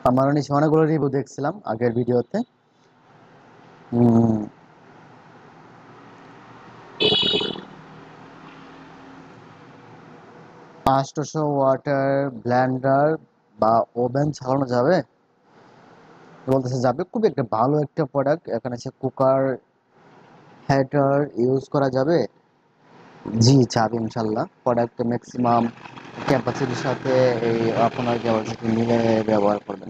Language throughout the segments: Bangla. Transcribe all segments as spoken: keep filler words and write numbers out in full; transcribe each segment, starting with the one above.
আমার নিচে অনেকগুলো রিভিউ দেখছিলাম আগের ভিডিওতে। উম, পাঁচশো ওয়াটার ব্লেন্ডার বা ওভেন চালানো যাবে, বলতেছে যাবে। খুব একটা ভালো একটা প্রোডাক্ট। এখানে সে কুকার হিটার ইউজ করা যাবে। জি যাবে ইনশাল্লাহ। প্রোডাক্ট ম্যাক্সিমাম ক্যাপাসিটির সাথে এই আপনার ক্যাপাসিটি মিলে ব্যবহার করবেন।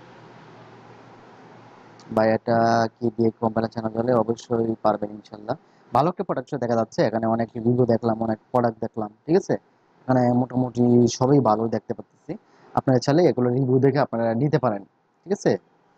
বা এটা কি দিয়ে কোম্পানি চালানো যাবে, অবশ্যই পারবেন ইনশাল্লাহ। ভালো একটা প্রোডাক্ট দেখা যাচ্ছে। এখানে অনেক রিভিউ দেখলাম, অনেক প্রোডাক্ট দেখলাম, ঠিক আছে। এখানে মোটামুটি সবই ভালো দেখতে পাচ্ছি। আপনারা চাইলে এগুলো রিভিউ দেখে আপনারা নিতে পারেন, ঠিক আছে।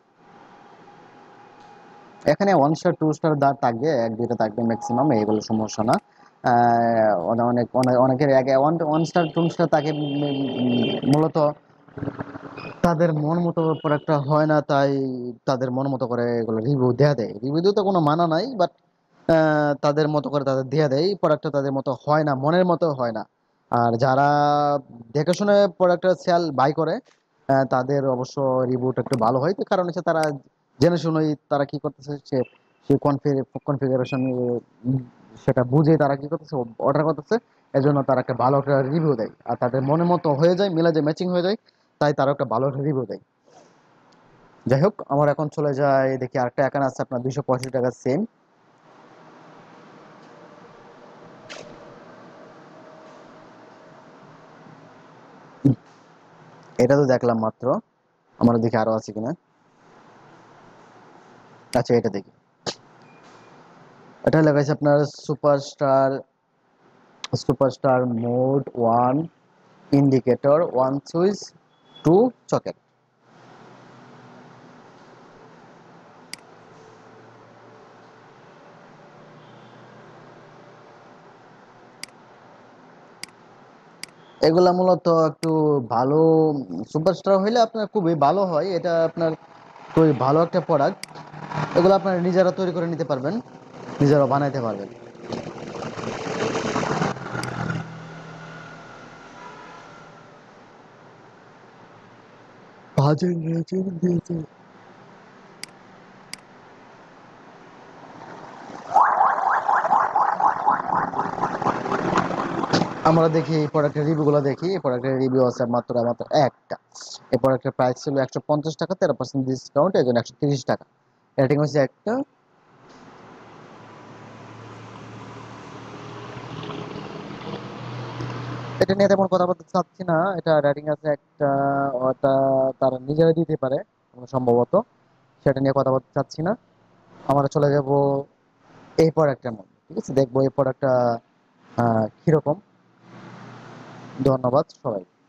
এখানে ওয়ান স্টার টু স্টার দাঁড় থাকবে, এক দুইটা থাকবে ম্যাক্সিমাম, এগুলো সমস্যা না। আহ, অনে- অনেক অনেক অনেকের আগে one one star two star থাকে। উম, উম, মূলত তাদের মন মতো প্রোডাক্টটা হয় না, তাই তাদের মন মতো করে এগুলো রিভিউ দেয়া দেয়। রিভিউ তো কোনো মানা নাই, বাট তাদের মতো করে তাদের দেয়া দেয়। প্রোডাক্টটা তাদের মতো হয় না, মনের মতো হয় না। আর যারা দেখে শুনে প্রোডাক্টটা সেল বাই করে, আহ, তাদের অবশ্য রিভিউটা একটু ভালো হয়। তো কারণ হচ্ছে তারা জেনে শুনেই তারা কি করতেছে, সে সেই কনফিগারেশন সেটা বুঝে তারা কি করতেছে, অর্ডার করতেছে। এজন্য তারা একটা ভালো একটা রিভিউ দেয়, আর তাদের মনের মতো হয়ে যায়, মিলে যায়, ম্যাচিং হয়ে যায়, তাই তারা একটা ভালো একটা রিভিউ দেয়। যাই হোক, আমার এখন চলে যায় দেখি আরেকটা এখানে আছে আপনার দুইশো পঁয়ষট্টি টাকা সেম। এটা তো দেখলাম মাত্র, আমার দেখি আরো আছে কিনা। আচ্ছা, এটা দেখি। এটা লেখা আছে আপনার superstar, superstar mode one, indicator one, switch two, socket. এগুলা মূলত একটু ভালো। সুপারস্টার হইলে আপনার খুবই ভালো হয়, এটা আপনার খুবই ভালো একটা প্রোডাক্ট। এগুলো আপনারা নিজেরা তৈরি করে নিতে পারবেন, নিজেরা বানাইতে পারবেন। ভাজের রেজিন দিয়েছে। আমরা দেখি এই প্রোডাক্টের রিভিউ গুলো দেখি। এই প্রোডাক্টের রিভিউ আছে মাত্র মাত্র একটা। এই প্রোডাক্টের প্রাইস ছিল একশো পঞ্চাশ টাকা, তেরো পার্সেন্ট ডিসকাউন্ট, এই জন্য একশো তিরিশ টাকা। রেটিং হচ্ছে একটা। এটা নিয়ে তেমন কথা বলতে চাচ্ছি না, এটা রেটিং আছে একটা। ওটা তারা নিজেরা দিতে পারে সম্ভবত, সেটা নিয়ে কথা বলতে চাচ্ছি না। আমরা চলে যাব এই প্রোডাক্টের মধ্যে, ঠিক আছে। দেখবো এই প্রোডাক্টটা কিরকম। ধন্যবাদ সবাই।